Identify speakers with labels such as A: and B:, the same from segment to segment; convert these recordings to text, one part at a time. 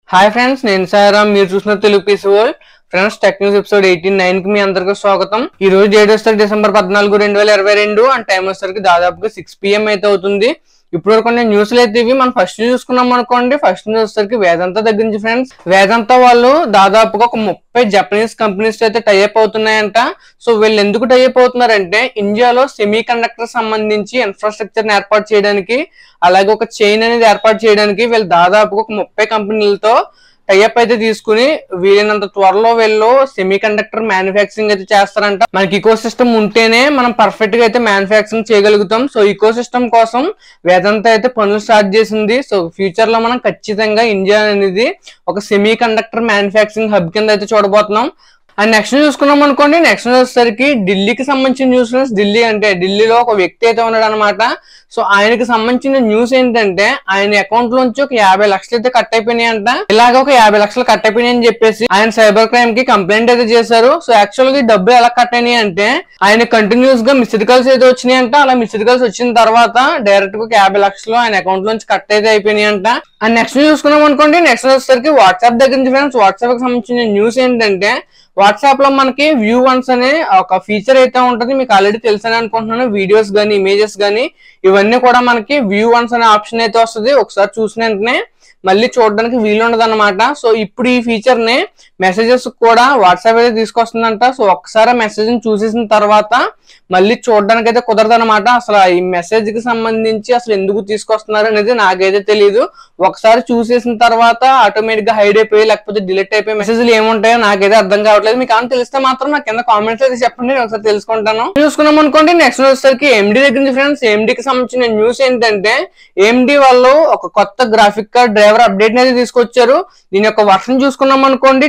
A: Hi friends, నేను సాయిరామ్. మీరు చూసిన Telugu peace world. Friends, tech news episode 89 కి మీ అందరికీ స్వాగతం. ఈ రోజు డేట్ వచ్చేసరికి December 14, 2022 అండ్ టైం వచ్చేసరికి దాదాపుగా 6 PM అయితే అవుతుంది. ఇప్పుడు వరకు నేను న్యూస్లు అయితే ఇవి మనం ఫస్ట్ చూసుకున్నాం అనుకోండి. ఫస్ట్ న్యూస్ వచ్చేసరికి వేదాంత దగ్గర నుంచి ఫ్రెండ్స్. వేదాంత వాళ్ళు దాదాపుగా ఒక 30 జపనీస్ కంపెనీస్ అయితే టైఅప్ అవుతున్నాయంట. సో వీళ్ళు ఎందుకు టైఅప్ అవుతున్నారంటే ఇండియాలో సెమీ కండక్టర్ సంబంధించి ఇన్ఫ్రాస్ట్రక్చర్ ఏర్పాటు చేయడానికి, అలాగే ఒక చైన్ అనేది ఏర్పాటు చేయడానికి వీళ్ళు దాదాపుగా ఒక 30 కంపెనీలతో టైఅప్ అయితే తీసుకుని వీలైనంత త్వరలో వీళ్ళు సెమీ కండక్టర్ మ్యానుఫ్యాక్చరింగ్ అయితే చేస్తారంట. మనకి ఈకో సిస్టమ్ ఉంటేనే మనం పర్ఫెక్ట్ గా అయితే మ్యానుఫ్యాక్చరింగ్ చేయగలుగుతాం. సో ఈకో సిస్టమ్ కోసం వేదాంత అయితే పనులు స్టార్ట్ చేసింది. సో ఫ్యూచర్ లో మనం ఖచ్చితంగా ఇండియా అనేది ఒక సెమీ కండక్టర్ మ్యానుఫ్యాక్చరింగ్ హబ్ కింద అయితే చూడబోతున్నాం. అండ్ నెక్స్ట్ చూసుకున్నాం అనుకోండి. నెక్స్ట్ వచ్చేసరికి ఢిల్లీకి సంబంధించిన న్యూస్. ఢిల్లీలో ఒక వ్యక్తి అయితే ఉన్నాడు అనమాట. సో ఆయనకి సంబంధించిన న్యూస్ ఏంటంటే ఆయన అకౌంట్ లోంచి ఒక 50 లక్షలు అయితే కట్ అయిపోయినాయి అంట. ఇలాగ ఒక 50 లక్షలు కట్ అయిపోయినాయి అని చెప్పేసి ఆయన సైబర్ క్రైమ్ కి కంప్లైంట్ అయితే చేశారు. సో యాక్చువల్ గా ఈ డబ్బులు ఎలా కట్ అయినాయి అంటే ఆయన కంటిన్యూస్ గా మిస్డ్ కాల్స్ అయితే వచ్చినాయి అంట. అలా మిస్డ్ కాల్స్ వచ్చిన తర్వాత డైరెక్ట్ గా 50 లక్షలు ఆయన అకౌంట్ లోంచి కట్ అయితే అయిపోయినాయి అంట. అండ్ నెక్స్ట్ చూసుకున్నాం అనుకోండి. నెక్స్ట్ వచ్చేసరికి వాట్సాప్ దగ్గర నుంచి ఫ్రెండ్స్. వాట్సాప్ కి సంబంధించిన న్యూస్ ఏంటంటే వాట్సాప్ లో మనకి వ్యూ వన్స్ అనే ఒక ఫీచర్ అయితే ఉంటది. మీకు ఆల్రెడీ తెలుసని అనుకుంటున్నాను. వీడియోస్ గానీ ఇమేజెస్ గానీ ఇవన్నీ కూడా మనకి వ్యూ వన్స్ అనే ఆప్షన్ అయితే వస్తుంది. ఒకసారి చూసిన వెంటనే మళ్ళీ చూడడానికి వీలు ఉండదు అనమాట. సో ఇప్పుడు ఈ ఫీచర్ ని మెసేజెస్ కూడా వాట్సాప్ అయితే తీసుకొస్తుందంట. సో ఒక్కసారి మెసేజ్ ని చూసేసిన తర్వాత మళ్ళీ చూడడానికి అయితే కుదరదు అనమాట. అసలు ఈ మెసేజ్ కి సంబంధించి అసలు ఎందుకు తీసుకొస్తున్నారు అనేది నాకైతే తెలియదు. ఒకసారి చూసేసిన తర్వాత ఆటోమేటిక్ గా హైడ్ అయిపోయి లేకపోతే డిలీట్ అయిపోయి మెసేజ్లు ఏముంటాయో నాకైతే అర్థం కావట్లేదు. మీకు ఏమైనా తెలిస్తే మాత్రం నాకు కింద కామెంట్స్ అయితే చెప్పండి, నేను ఒకసారి తెలుసుకుంటాను. చూసుకున్నాం అనుకోండి. నెక్స్ట్ వచ్చేసరికి ఎండి దగ్గర నుంచి ఫ్రెండ్స్. ఎండికి సంబంధించిన న్యూస్ ఏంటంటే ఎండి వాళ్ళు ఒక కొత్త గ్రాఫిక్ కార్డ్ డ్రైవర్ అప్డేట్ అనేది తీసుకొచ్చారు. దీని యొక్క వర్షన్ చూసుకున్నాం అనుకోండి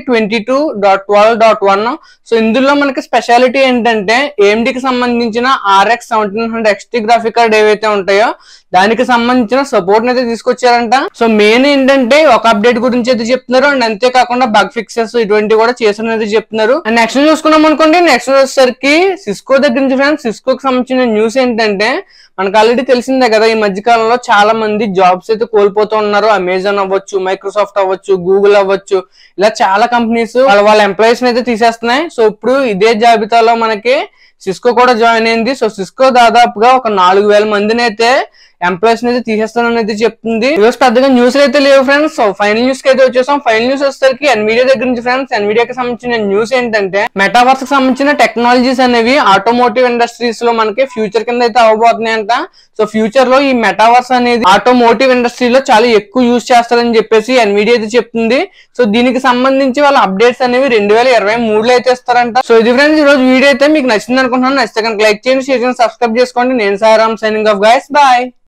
A: 22.12.1. సో ఇందులో మనకి స్పెషాలిటీ ఏంటంటే ఏఎండికి సంబంధించిన RX 1700 XT గ్రాఫిక్ కార్డ్ ఏవైతే ఉంటాయో దానికి సంబంధించిన సపోర్ట్ అయితే తీసుకొచ్చారంట. సో మెయిన్ ఏంటంటే ఒక అప్డేట్ గురించి అయితే చెప్తున్నారు. అండ్ అంతేకాకుండా బగ్ ఫిక్సెస్ ఇటువంటివి కూడా చేసిన చెప్తున్నారు. అండ్ నెక్స్ట్ చూసుకున్నాం అనుకోండి. నెక్స్ట్ వచ్చేసరికి సిస్కో దగ్గర నుంచి ఫ్రెండ్స్. సిస్కోకి సంబంధించిన న్యూస్ ఏంటంటే మనకు ఆల్రెడీ తెలిసిందే కదా, ఈ మధ్య కాలంలో చాలా మంది జాబ్స్ అయితే కోల్పోతూ ఉన్నారు. అమెజాన్ అవ్వచ్చు, మైక్రోసాఫ్ట్ అవ్వచ్చు, గూగుల్ అవ్వచ్చు, ఇలా చాలా కంపెనీస్ వాళ్ళ ఎంప్లాయీస్ అయితే తీసేస్తున్నాయి. సో ఇప్పుడు ఇదే జాబితాలో మనకి సిస్కో కూడా జాయిన్ అయింది. సో సిస్కో దాదాపుగా ఒక 4000 మందిని అయితే ఎంప్లాయీస్ అయితే తీసేస్తానని అయితే చెప్తుంది. ఈరోజు పెద్దగా న్యూస్ అయితే లేవు ఫ్రెండ్స్. సో ఫైనల్ న్యూస్ కి అయితే వచ్చేసాం. ఫైనల్ న్యూస్ వచ్చేసరికి ఎన్విడియా దగ్గర నుంచి ఫ్రెండ్స్. ఎన్విడియాకి సంబంధించిన న్యూస్ ఏంటంటే మెటావర్స్ కి సంబంధించిన టెక్నాలజీస్ అనేవి ఆటోమోటివ్ ఇండస్ట్రీస్ లో మనకి ఫ్యూచర్ కింద అయితే అవ్వబోతున్నాయంట. సో ఫ్యూచర్ లో ఈ మెటావర్స్ అనేది ఆటోమోటివ్ ఇండస్ట్రీలో చాలా ఎక్కువ యూజ్ చేస్తారని చెప్పేసి ఎన్విడియా అయితే చెప్తుంది. సో దీనికి సంబంధించి వాళ్ళ అప్డేట్స్ అనేవి 2023లో అయితే ఇస్తారంట. సో ఇది ఫ్రెండ్స్ ఈ రోజు వీడియో అయితే మీకు నచ్చింది అనుకుంటున్నాను. నచ్చితే కనుక లైక్ చేయండి, షేర్ చేయండి, సబ్స్క్రైబ్ చేసుకోండి. నేను Sairam, signing off guys, bye.